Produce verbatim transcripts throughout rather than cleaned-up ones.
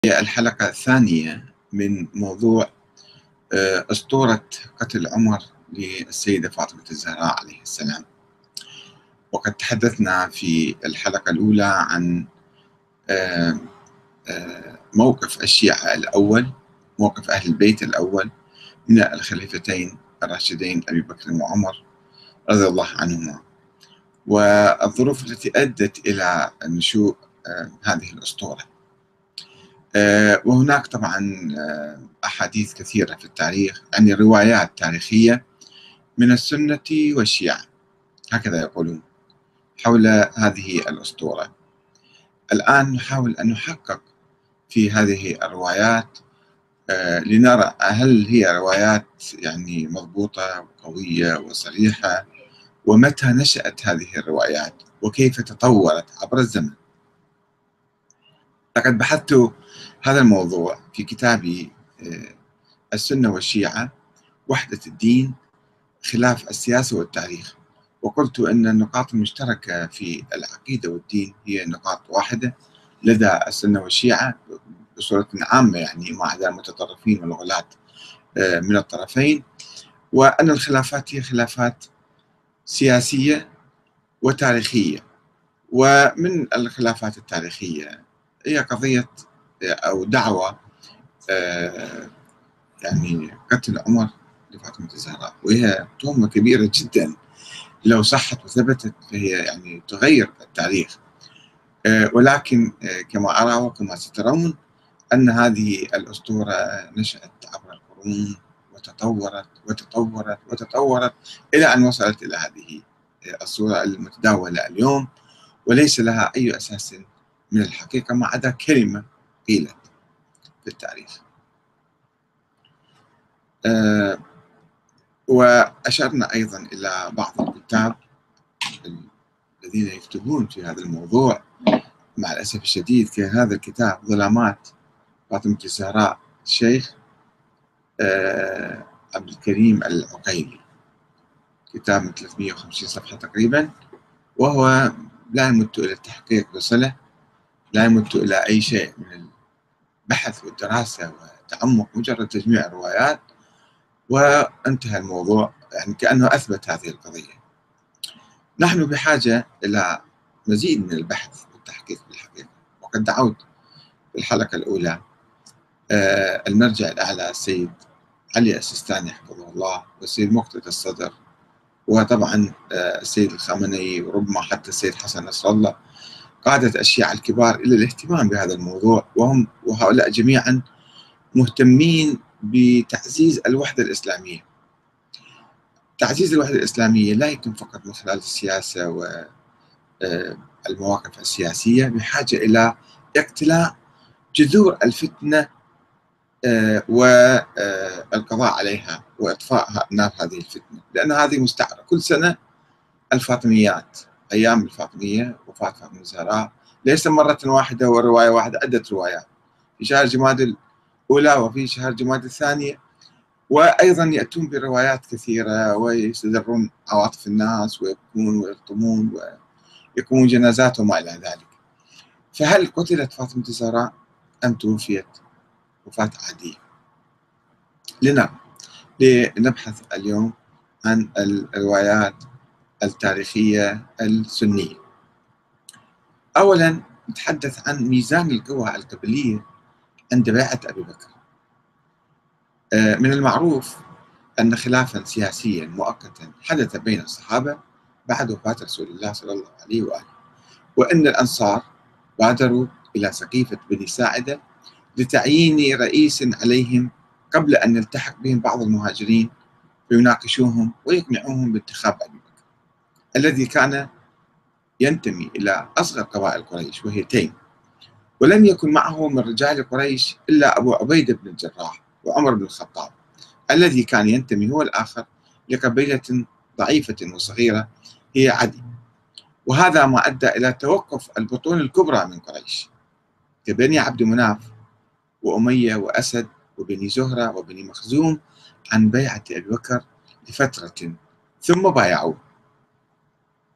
هي الحلقة الثانية من موضوع آه، أسطورة قتل عمر للسيدة فاطمة الزهراء عليه السلام. وقد تحدثنا في الحلقة الأولى عن آه، آه، موقف الشيعة الأول، موقف أهل البيت الأول من الخليفتين الراشدين أبي بكر وعمر رضي الله عنهما، والظروف التي أدت إلى نشوء آه، هذه الأسطورة. آه، وهناك طبعا آه، أحاديث كثيرة في التاريخ، يعني روايات تاريخية من السنة والشيعة هكذا يقولون حول هذه الأسطورة. الآن نحاول أن نحقق في هذه الروايات آه، لنرى هل هي روايات يعني مضبوطة وقوية وصريحة، ومتى نشأت هذه الروايات وكيف تطورت عبر الزمن. لقد بحثت هذا الموضوع في كتابي آه، السنة والشيعة، وحدة الدين خلاف السياسة والتاريخ، وقلت أن النقاط المشتركة في العقيدة والدين هي نقاط واحدة لدى السنة والشيعة بصورة عامة، يعني ما عدا المتطرفين والغلاة من الطرفين، وأن الخلافات هي خلافات سياسية وتاريخية. ومن الخلافات التاريخية هي قضية أو دعوة يعني قتل عمر لفاطمة الزهراء، وهي تهمة كبيرة جدا لو صحت وثبتت فهي يعني تغير التاريخ. ولكن كما أرى وكما سترون أن هذه الأسطورة نشأت عبر القرون وتطورت وتطورت وتطورت إلى أن وصلت إلى هذه الصورة المتداولة اليوم، وليس لها أي أساس من الحقيقة ما عدا كلمة قيلت في التاريخ. أه وأشرنا أيضا إلى بعض الكتاب الذين يكتبون في هذا الموضوع، مع الأسف الشديد، كهذا الكتاب ظلامات فاطمة الزهراء الشيخ أه عبد الكريم العقيلي، كتاب من ثلاثمئة وخمسين صفحة تقريبا، وهو لا يمت إلى التحقيق بصلة، لا يمت إلى أي شيء من البحث والدراسة والتعمق، مجرد تجميع الروايات وانتهى الموضوع، يعني كأنه أثبت هذه القضية. نحن بحاجة إلى مزيد من البحث والتحقيق بالحقيقة، وقد دعوت في الحلقة الأولى المرجع الأعلى السيد علي السيستاني حفظه الله، والسيد مقتدى الصدر، وطبعا السيد الخامنئي، وربما حتى السيد حسن نصر الله، قادة الشيعة الكبار إلى الاهتمام بهذا الموضوع، وهم وهؤلاء جميعا مهتمين بتعزيز الوحدة الإسلامية. تعزيز الوحدة الإسلامية لا يتم فقط من خلال السياسة والمواقف السياسية، بحاجة إلى اقتلاع جذور الفتنة والقضاء عليها وإطفاء نار هذه الفتنة، لأن هذه مستعرة كل سنة. الفاطميات، أيام الفاطمية، وفاة فاطمة الزهراء، ليس مرة واحدة ورواية واحدة، عدة روايات في شهر جماد الأولى وفي شهر جماد الثانية، وأيضا يأتون بروايات كثيرة ويستدرون عواطف الناس ويبكون ويلطمون ويقومون جنازات وما إلى ذلك. فهل قتلت فاطمة الزهراء أم توفيت وفاة عادية؟ لنرى، لنبحث اليوم عن الروايات التاريخية السنية. أولا نتحدث عن ميزان القوى القبلية عند بيعة أبي بكر. من المعروف أن خلافا سياسيا مؤقتا حدث بين الصحابة بعد وفاة رسول الله صلى الله عليه وآله، وأن الأنصار بادروا إلى سقيفة بني ساعدة لتعيين رئيس عليهم قبل أن يلتحق بهم بعض المهاجرين ويناقشوهم ويقنعوهم بانتخاب أبي بكر الذي كان ينتمي إلى أصغر قبائل قريش وهي تيم، ولم يكن معه من رجال قريش إلا أبو عبيدة بن الجراح وعمر بن الخطاب الذي كان ينتمي هو الآخر لقبيلة ضعيفة وصغيرة هي عدي. وهذا ما أدى إلى توقف البطون الكبرى من قريش كبني عبد مناف وأمية وأسد وبني زهرة وبني مخزوم عن بيعة أبي بكر لفترة ثم بايعوه.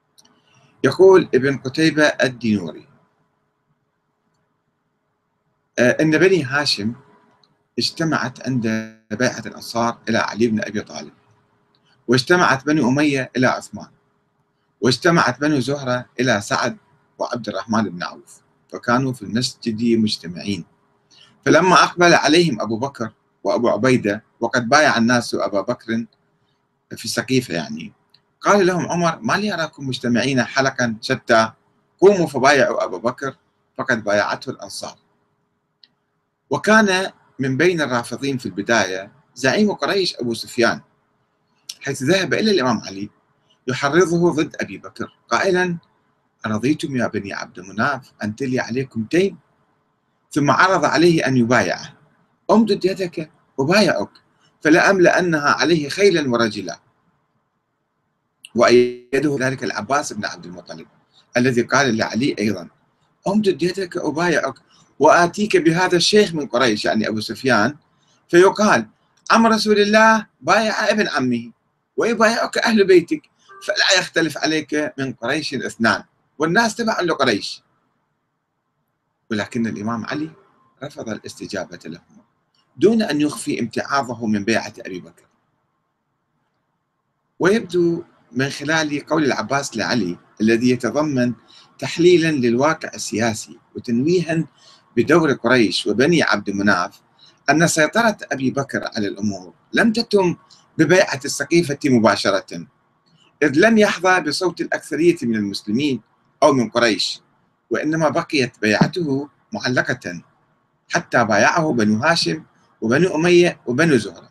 يقول ابن قتيبة الدينوري: أن بني هاشم اجتمعت عند بيعة الأنصار إلى علي بن أبي طالب، واجتمعت بني أمية إلى عثمان، واجتمعت بنو زهرة إلى سعد وعبد الرحمن بن عوف، فكانوا في المسجد مجتمعين. فلما أقبل عليهم أبو بكر وأبو عبيدة وقد بايع الناس أبا بكر في السقيفة يعني، قال لهم عمر: ما لي أراكم مجتمعين حلقا شتى، قوموا فبايعوا أبا بكر فقد بايعته الأنصار. وكان من بين الرافضين في البداية زعيم قريش أبو سفيان، حيث ذهب إلى الإمام علي يحرضه ضد أبي بكر قائلا: أرضيتم يا بني عبد مناف أن تلي عليكم تيم؟ ثم عرض عليه أن يبايعه: أمدد يدك أبايعك فلأملأنها عليه خيلا ورجلا. وأيده ذلك العباس بن عبد المطلب الذي قال لعلي أيضا: أمدد يدك أبايعك وآتيك بهذا الشيخ من قريش، يعني أبو سفيان، فيقال: عم رسول الله بايع ابن عمه ويبايعك أهل بيتك، فلا يختلف عليك من قريش اثنان، والناس تبع لقريش. ولكن الإمام علي رفض الاستجابة لهما دون أن يخفي امتعاضه من بيعة أبي بكر. ويبدو من خلال قول العباس لعلي الذي يتضمن تحليلا للواقع السياسي وتنويها بدور قريش وبني عبد مناف أن سيطرة أبي بكر على الأمور لم تتم ببيعة السقيفة مباشرة، إذ لم يحظى بصوت الأكثرية من المسلمين أو من قريش، وإنما بقيت بيعته معلقة حتى بايعه بنو هاشم وبنو أمية وبنو زهرة.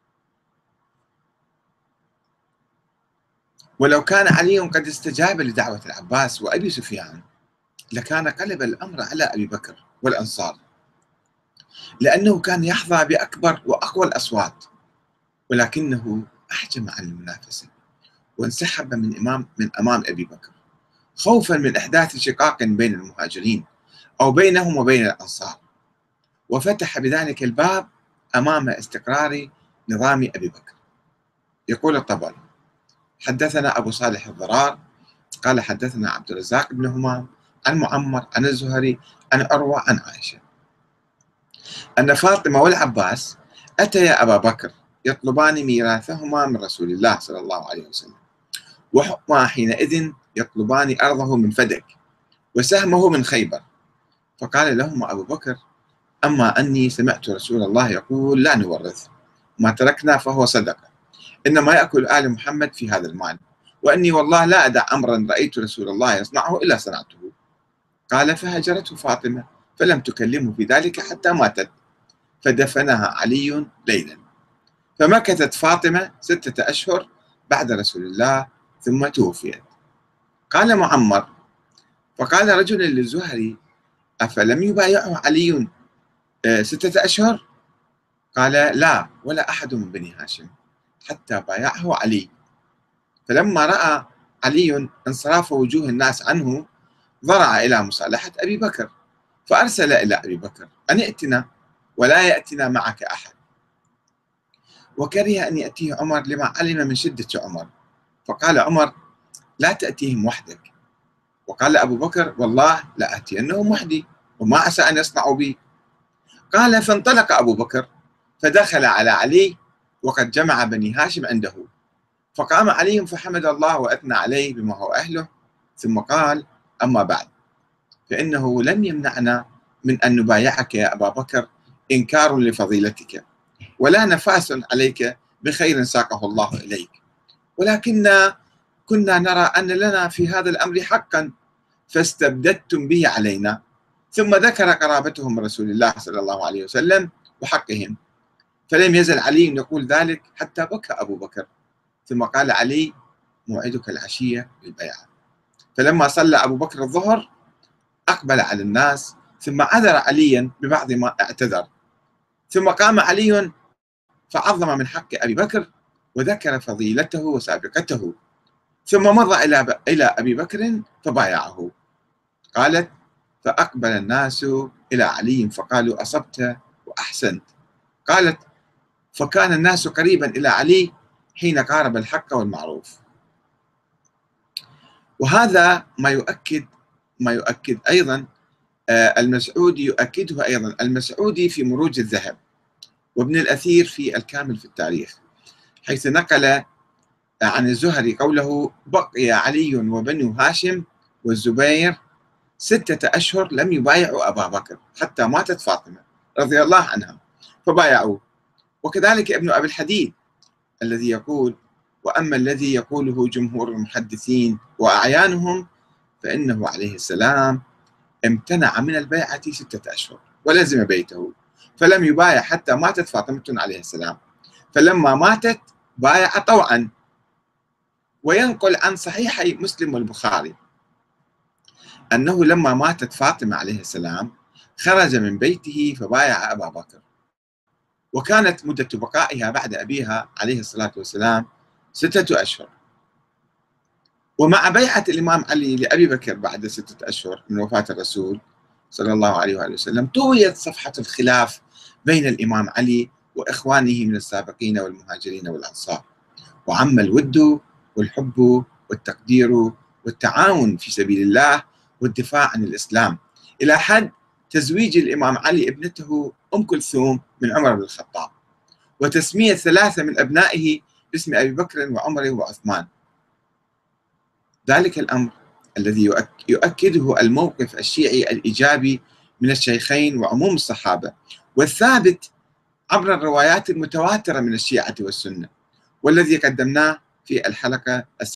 ولو كان علي قد استجاب لدعوة العباس وأبي سفيان لكان قلب الأمر على أبي بكر والأنصار، لأنه كان يحظى بأكبر وأقوى الأصوات، ولكنه أحجم عن المنافسة وانسحب من إمام من أمام أبي بكر خوفا من إحداث شقاق بين المهاجرين أو بينهم وبين الأنصار، وفتح بذلك الباب أمام استقرار نظام أبي بكر. يقول الطبري: حدثنا أبو صالح الضرار قال حدثنا عبد الرزاق بن همام عن معمر عن الزهري عن أروى عن عائشة أن فاطمة والعباس أتيا أبا بكر يطلبان ميراثهما من رسول الله صلى الله عليه وسلم، وهما حينئذ يطلبان أرضه من فدك وسهمه من خيبر. فقال لهما أبو بكر: أما أني سمعت رسول الله يقول: لا نورث، ما تركنا فهو صدقة، إنما يأكل آل محمد في هذا المال، وأني والله لا أدع أمرا رأيت رسول الله يصنعه إلا صنعته. قال: فهجرته فاطمة فلم تكلمه في ذلك حتى ماتت، فدفنها علي ليلا، فمكثت فاطمة ستة أشهر بعد رسول الله ثم توفيت. قال معمر: فقال رجل للزهري: أفلم يبايعه علي ستة أشهر؟ قال: لا، ولا أحد من بني هاشم حتى بايعه علي. فلما رأى علي انصراف وجوه الناس عنه ضرع إلى مصالحة أبي بكر، فأرسل إلى أبي بكر أن ائتنا ولا يأتنا معك أحد، وكره أن يأتيه عمر لما علم من شدة عمر، فقال عمر: لا تأتيهم وحدك. وقال أبو بكر: والله لا أتينهم وحدي وما عسى أن يصنعوا بي. قال: فانطلق أبو بكر فدخل على علي وقد جمع بني هاشم عنده، فقام علي فحمد الله وأثنى عليه بما هو أهله، ثم قال: أما بعد، فإنه لم يمنعنا من أن نبايعك يا أبا بكر إنكار لفضيلتك، ولا نفاس عليك بخير ساقه الله إليك، ولكننا كنا نرى أن لنا في هذا الأمر حقا فاستبددتم به علينا. ثم ذكر قرابتهم من رسول الله صلى الله عليه وسلم وحقهم، فلم يزل علي يقول ذلك حتى بكى أبو بكر، ثم قال علي: موعدك العشية بالبيعة. فلما صلى أبو بكر الظهر أقبل على الناس، ثم عذر عليا ببعض ما اعتذر، ثم قام علي فعظم من حق أبي بكر وذكر فضيلته وسابقته، ثم مضى إلى إلى أبي بكر فبايعه. قالت: فأقبل الناس إلى علي فقالوا: أصبت وأحسنت. قالت: فكان الناس قريبا إلى علي حين قارب الحق والمعروف. وهذا ما يؤكد ما يؤكد أيضا المسعودي يؤكده أيضا، المسعودي في مروج الذهب، وابن الأثير في الكامل في التاريخ، حيث نقل عن الزهري قوله: بقي علي وبنو هاشم والزبير ستة أشهر لم يبايعوا أبا بكر حتى ماتت فاطمة رضي الله عنها فبايعوه. وكذلك ابن أبي الحديد الذي يقول: وأما الذي يقوله جمهور المحدثين وأعيانهم فإنه عليه السلام امتنع من البيعة ستة أشهر ولزم بيته، فلم يبايع حتى ماتت فاطمة عليه السلام، فلما ماتت بايع طوعا. وينقل عن صحيحي مسلم والبخاري أنه لما ماتت فاطمة عليه السلام خرج من بيته فبايع أبا بكر، وكانت مدة بقائها بعد أبيها عليه الصلاة والسلام ستة أشهر. ومع بيعة الإمام علي لأبي بكر بعد ستة أشهر من وفاة الرسول صلى الله عليه وآله وسلم طويت صفحة الخلاف بين الإمام علي وإخوانه من السابقين والمهاجرين والأنصار، وعم الود والحب والتقدير والتعاون في سبيل الله والدفاع عن الإسلام، إلى حد تزويج الإمام علي ابنته أم كلثوم من عمر بن الخطاب، وتسمية ثلاثة من أبنائه باسم أبي بكر وعمر وعثمان. ذلك الأمر الذي يؤكده الموقف الشيعي الإيجابي من الشيخين وعموم الصحابة، والثابت عبر الروايات المتواترة من الشيعة والسنة، والذي قدمناه في الحلقة